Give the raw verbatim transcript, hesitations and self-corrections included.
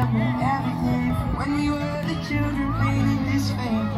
remember everything from when we were the children playing in this fame.